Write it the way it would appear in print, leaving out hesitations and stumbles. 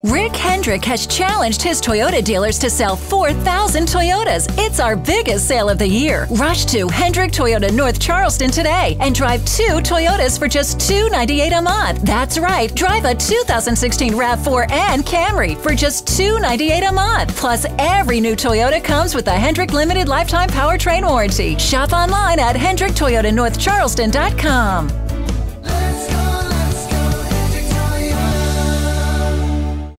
Rick Hendrick has challenged his Toyota dealers to sell 4,000 Toyotas. It's our biggest sale of the year. Rush to Hendrick Toyota North Charleston today and drive 2 Toyotas for just $298 a month. That's right, drive a 2016 RAV4 and Camry for just $298 a month. Plus, every new Toyota comes with a Hendrick Limited Lifetime Powertrain Warranty. Shop online at HendrickToyotaNorthCharleston.com.